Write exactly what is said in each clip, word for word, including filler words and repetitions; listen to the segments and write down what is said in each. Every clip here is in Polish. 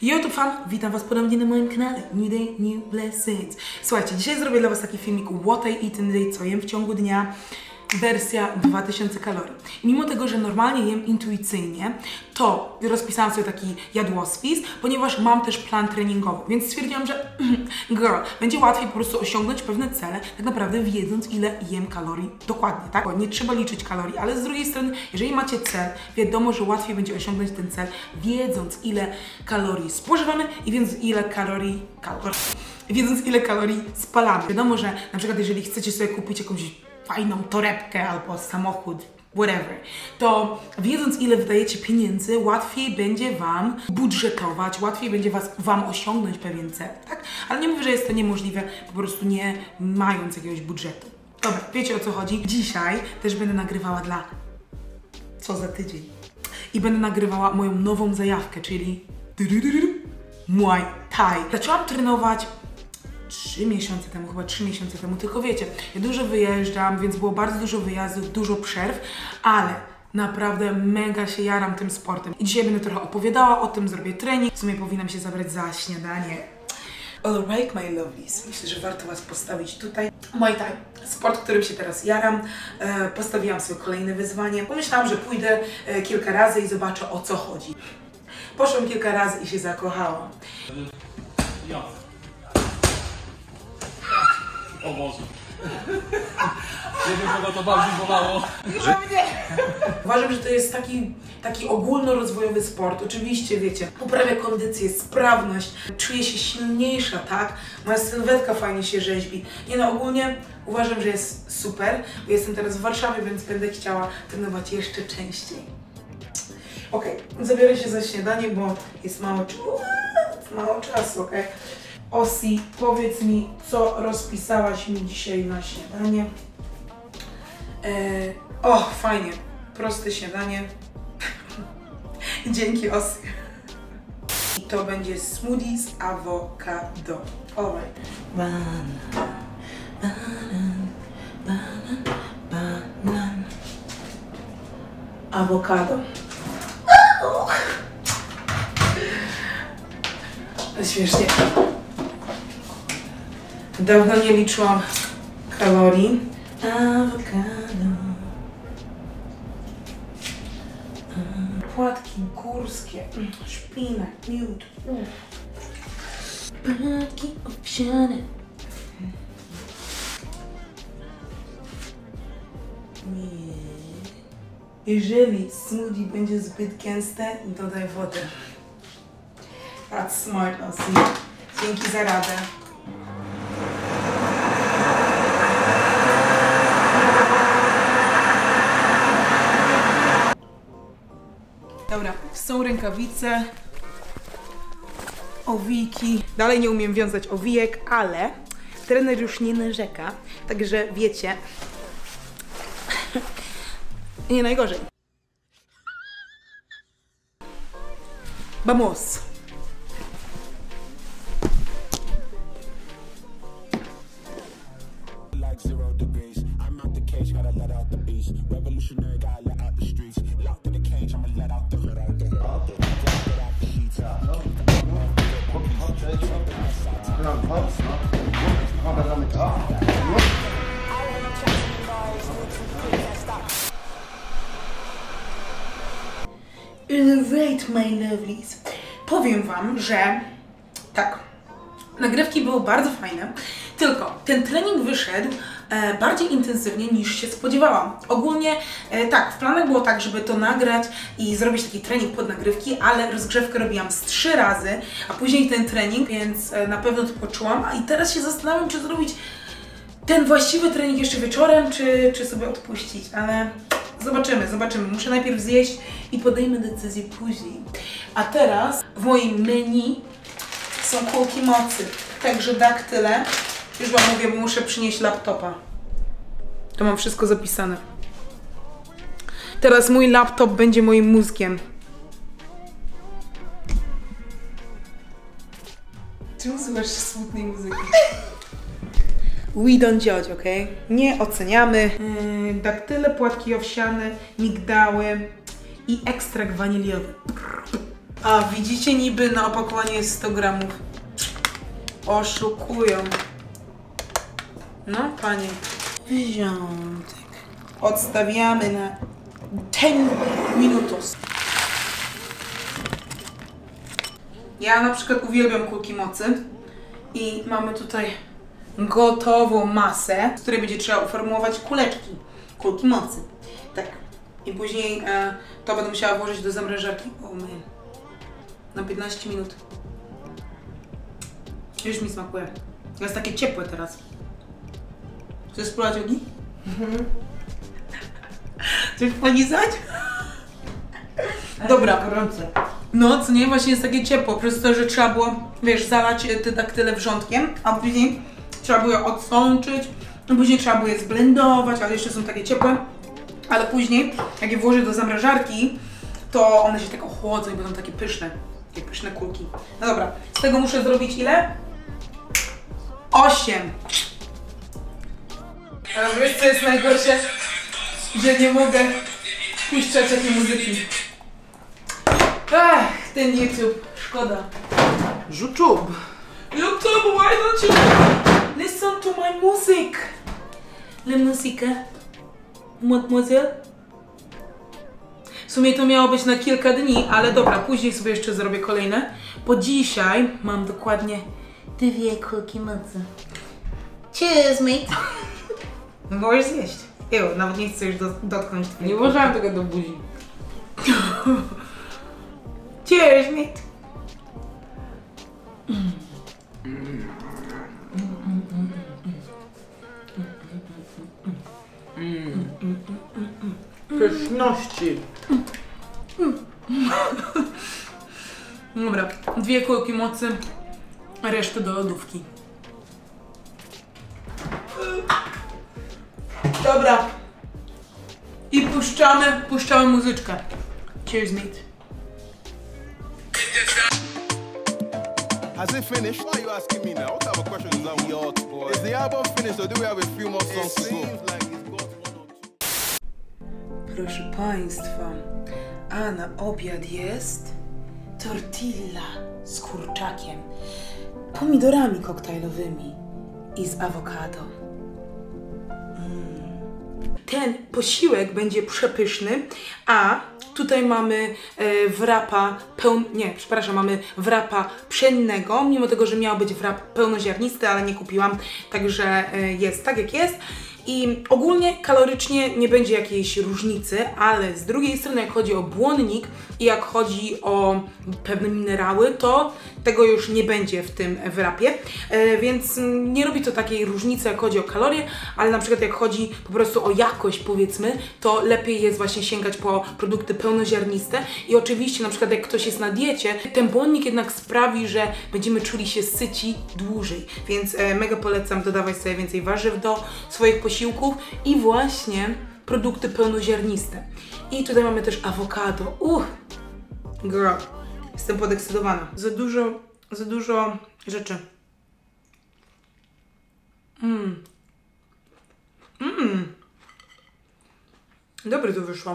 YouTube fan, witam was ponownie na moim kanale New Day, New Blessings. Słuchajcie, dzisiaj zrobię dla was taki filmik What I eat in a day, co jem w ciągu dnia. Wersja dwa tysiące kalorii. Mimo tego, że normalnie jem intuicyjnie, to rozpisałam sobie taki jadłospis, ponieważ mam też plan treningowy, więc stwierdziłam, że girl, będzie łatwiej po prostu osiągnąć pewne cele, tak naprawdę wiedząc, ile jem kalorii dokładnie, tak? Bo nie trzeba liczyć kalorii, ale z drugiej strony, jeżeli macie cel, wiadomo, że łatwiej będzie osiągnąć ten cel, wiedząc, ile kalorii spożywamy i wiedząc, ile kalorii, kalorii, wiedząc, ile kalorii spalamy. Wiadomo, że na przykład, jeżeli chcecie sobie kupić jakąś fajną torebkę albo samochód, whatever, to wiedząc, ile wydajecie pieniędzy, łatwiej będzie wam budżetować, łatwiej będzie was, wam osiągnąć pewien cel, tak? Ale nie mówię, że jest to niemożliwe, po prostu nie mając jakiegoś budżetu. Dobra, wiecie, o co chodzi? Dzisiaj też będę nagrywała dla co za tydzień. I będę nagrywała moją nową zajawkę, czyli Muay Thai. Zaczęłam trenować trzy miesiące temu, chyba trzy miesiące temu, tylko wiecie, ja dużo wyjeżdżam, więc było bardzo dużo wyjazdów, dużo przerw, ale naprawdę mega się jaram tym sportem. I dzisiaj będę trochę opowiadała o tym, zrobię trening, w sumie powinnam się zabrać za śniadanie. Alright, my lovelies, myślę, że warto was postawić tutaj. Muay Thai, sport, którym się teraz jaram, e, postawiłam sobie kolejne wyzwanie. Pomyślałam, że pójdę e, kilka razy i zobaczę, o co chodzi. Poszłam kilka razy i się zakochałam. Ja. O Boże. Nie wiem, kogo to bardziej bolało. Że... Uważam, że to jest taki, taki ogólnorozwojowy sport. Oczywiście, wiecie, poprawia kondycję, sprawność, czuję się silniejsza, tak? Moja sylwetka fajnie się rzeźbi. Nie no, ogólnie uważam, że jest super, bo jestem teraz w Warszawie, więc będę chciała trenować jeszcze częściej. Okej, okay, zabiorę się za śniadanie, bo jest mało, mało czasu, okej? Okay? Osi, powiedz mi, co rozpisałaś mi dzisiaj na śniadanie. Eee, o, fajnie. Proste śniadanie. Dzięki, Osi. I to będzie smoothie z awokado. Alright. Banan, banan, banan, banan. Awokado. Śmiesznie. Dawno nie liczyłam kalorii. Awokado. Płatki górskie. Szpinak, miód. Płatki owsiane. Nie. Jeżeli smoothie będzie zbyt gęste, dodaj wodę. That's smart, Osi. Dzięki za radę. Dobra, są rękawice, owijki. Dalej nie umiem wiązać owijek, ale trener już nie narzeka, także wiecie, nie najgorzej. Vamos! Alright, my lovelies. Powiem wam, że tak, nagrywki były bardzo fajne, tylko ten trening wyszedł e, bardziej intensywnie niż się spodziewałam. Ogólnie e, tak, w planach było tak, żeby to nagrać i zrobić taki trening pod nagrywki, ale rozgrzewkę robiłam z trzy razy, a później ten trening, więc e, na pewno to poczułam. A i teraz się zastanawiam, czy zrobić ten właściwy trening jeszcze wieczorem, czy, czy sobie odpuścić, ale zobaczymy, zobaczymy. Muszę najpierw zjeść i podejmę decyzję później. A teraz w moim menu są kulki mocy, także daktyle. Już wam mówię, bo muszę przynieść laptopa. To mam wszystko zapisane. Teraz mój laptop będzie moim mózgiem. Czemu słuchasz smutnej muzyki? We don't judge, ok? Nie oceniamy. Yy, daktyle, płatki owsiane, migdały i ekstrakt waniliowy. A widzicie, niby na opakowaniu jest sto gramów. Oszukują. No, panie. Wziątek. Odstawiamy na dziesięć minutos. Ja na przykład uwielbiam kulki mocy i mamy tutaj gotową masę, z której będzie trzeba uformować kuleczki, kulki mocy. Tak. I później e, to będę musiała włożyć do zamrażarki. O man. Na piętnaście minut. Już mi smakuje. Jest takie ciepłe teraz. Chcesz spróbować, Ogi? Mhm. Chcesz polizać? Dobra. Gorące. No, co nie? Właśnie jest takie ciepło, przez to, że trzeba było, wiesz, zalać te daktyle wrzątkiem, a później trzeba było je odsączyć, a później trzeba było je zblendować, ale jeszcze są takie ciepłe. Ale później, jak je włożę do zamrażarki, to one się tak ochłodzą i będą takie pyszne, takie pyszne kulki. No dobra, z tego muszę zrobić ile? Osiem. A wiesz, co jest najgorsze? Że nie mogę puszczać takiej muzyki. Ach, ten YouTube, szkoda. YouTube. YouTube, why don't you listen to my music? La musique, mademoiselle. W sumie to miało być na kilka dni, ale dobra, później sobie jeszcze zrobię kolejne. Bo dzisiaj mam dokładnie dwie kulki mocy. Cheers, mate. No możesz zjeść. Ew, nawet nie chcę już do, dotknąć. Nie włożyłam tego do buzi. Cheers, mate. Pyszności. Dobra, dwie kulki mocy, resztę do lodówki. Dobra. I puszczamy, puszczamy muzyczkę. Cheers, mate. Has it finished? Why are you asking me now? What type of question is that? Yacht, boy. Is the album finished or do we have a few more songs to go? Like it's got one or two. Proszę Państwa, a na obiad jest tortilla z kurczakiem, pomidorami koktajlowymi i z awokado. Mm. Ten posiłek będzie przepyszny, a tutaj mamy e, wrapa pełn... nie, przepraszam, mamy wrapa pszennego, mimo tego, że miał być wrap pełnoziarnisty, ale nie kupiłam, także e, jest tak jak jest. I ogólnie kalorycznie nie będzie jakiejś różnicy, ale z drugiej strony jak chodzi o błonnik i jak chodzi o pewne minerały, to tego już nie będzie w tym wrapie, e, więc nie robi to takiej różnicy jak chodzi o kalorie, ale na przykład jak chodzi po prostu o jakość, powiedzmy, to lepiej jest właśnie sięgać po produkty pełnoziarniste i oczywiście na przykład jak ktoś jest na diecie, ten błonnik jednak sprawi, że będziemy czuli się syci dłużej, więc e, mega polecam dodawać sobie więcej warzyw do swoich posiłków i właśnie produkty pełnoziarniste. I tutaj mamy też awokado. Uff, girl, jestem podekscytowana. Za dużo, za dużo rzeczy. Mmm. Mmm. Dobre to wyszło.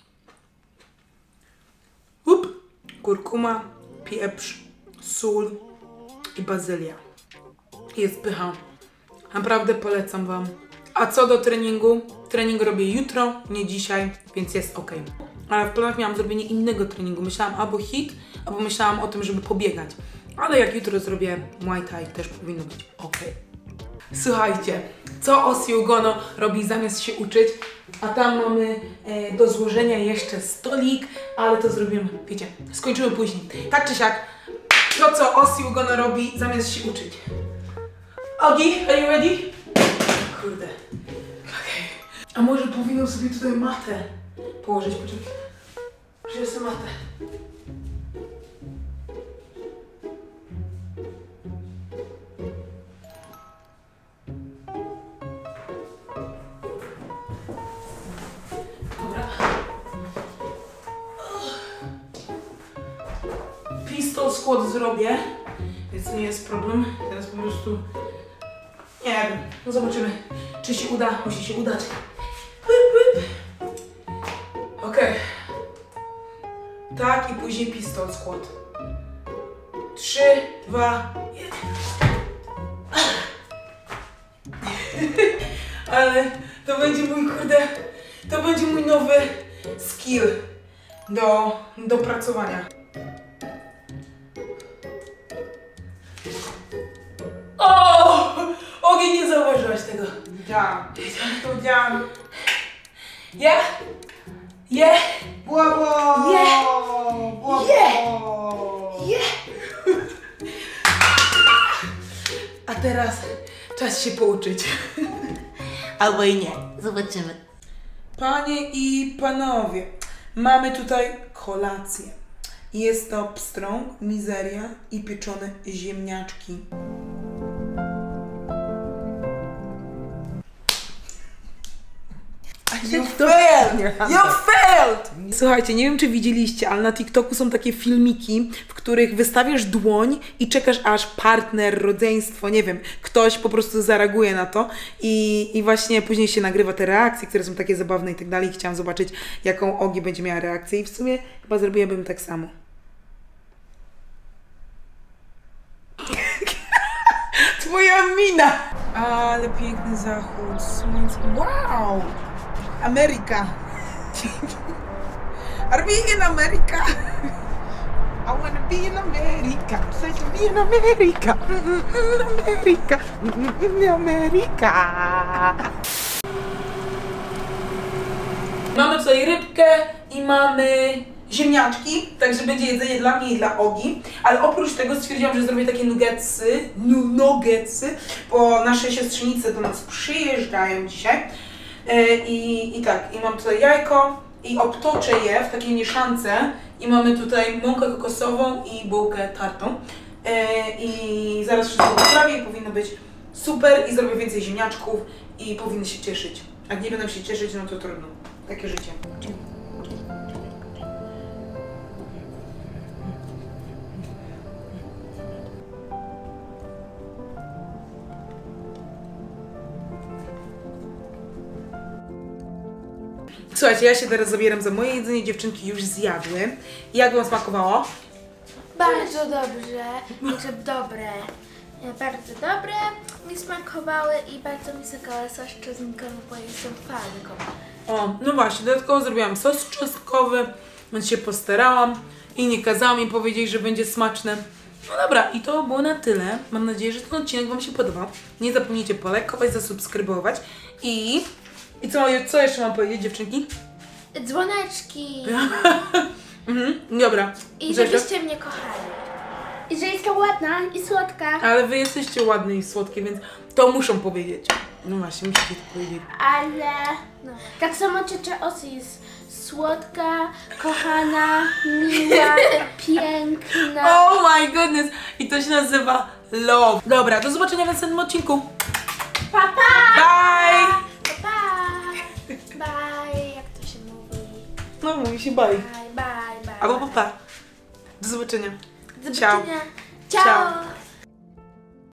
Up. Kurkuma, pieprz, sól i bazylia. Jest pycha. Naprawdę polecam Wam. A co do treningu? Trening robię jutro, nie dzisiaj, więc jest ok. Ale w planach miałam zrobienie innego treningu. Myślałam albo hit, albo myślałam o tym, żeby pobiegać. Ale jak jutro zrobię Muay Thai, też powinno być ok. Słuchajcie, co Ossie Ugono robi zamiast się uczyć? A tam mamy e, do złożenia jeszcze stolik, ale to zrobimy, wiecie, skończymy później. Tak czy siak, to co Ossie Ugono robi zamiast się uczyć. Ogi, are you ready? Kurde. Okej. A może powinnam sobie tutaj matę położyć, poczekaj. Przyniosę matę. Dobra. Pistol squat zrobię, więc nie jest problem. Teraz po prostu nie wiem, no zobaczymy, czy się uda, musi się udać. Okej. Okay. Tak, i później pistol skład. Trzy, dwa, jeden. Ale to będzie mój, kurde, to będzie mój nowy skill do, do pracowania. O! Ogień, nie zauważyłaś tego. Widziałam. To widziałam. Ja? Je? Bławo! Je! Bławo! Je! A teraz czas się pouczyć. Albo i nie. Zobaczymy. Panie i panowie, mamy tutaj kolację. Jest to pstrąg, mizeria i pieczone ziemniaczki. You failed! You failed! Słuchajcie, nie wiem czy widzieliście, ale na TikToku są takie filmiki, w których wystawiasz dłoń i czekasz aż partner, rodzeństwo, nie wiem, ktoś po prostu zareaguje na to i, i właśnie później się nagrywa te reakcje, które są takie zabawne i tak dalej. Chciałam zobaczyć, jaką Ogi będzie miała reakcję i w sumie chyba zrobiłabym tak samo. Twoja mina! Ale piękny zachód słońca. Wow! Ameryka! Are we in America? I wanna be in America. Say to be in America. America. America. Mamy tutaj rybkę i mamy ziemniaczki, także będzie jedzenie dla mnie i dla Ogi, ale oprócz tego stwierdziłam, że zrobię takie nuggetsy, nuggetsy, bo nasze siostrzenice do nas przyjeżdżają dzisiaj. I, I tak, i mam tutaj jajko i obtoczę je w takiej mieszance i mamy tutaj mąkę kokosową i bułkę tartą. I zaraz wszystko poprawię i powinno być super i zrobię więcej ziemniaczków i powinny się cieszyć. Jak nie będą się cieszyć, no to trudno. Takie życie. Słuchajcie, ja się teraz zabieram za moje jedzenie, dziewczynki już zjadły. Jak wam smakowało? Bardzo dobrze, znaczy dobre, bardzo dobre mi smakowały i bardzo mi smakowały sos czosnkowy, bo jestem fanką. O, no właśnie, dodatkowo zrobiłam sos czosnkowy, więc się postarałam i nie kazałam mi powiedzieć, że będzie smaczne. No dobra, i to było na tyle. Mam nadzieję, że ten odcinek wam się podobał. Nie zapomnijcie polajkować, zasubskrybować i... I co, co jeszcze mam powiedzieć, dziewczynki? Dzwoneczki mhm, dobra. i Grzesio? żebyście mnie kochali. I że jestem ładna i słodka. Ale wy jesteście ładne i słodkie, więc to muszą powiedzieć. No właśnie, musicie to powiedzieć. Ale no. Tak samo ciocia Osy jest słodka, kochana, miła, piękna. Oh my goodness! I to się nazywa love. Dobra, do zobaczenia w następnym odcinku. Pa, pa! Bye! Pa, pa! Bye, jak to się mówi? No mówi się bye. Bye, bye, bye. Albo pa, pa. Do zobaczenia. Do Ciao. zobaczenia. Ciao! Ciao.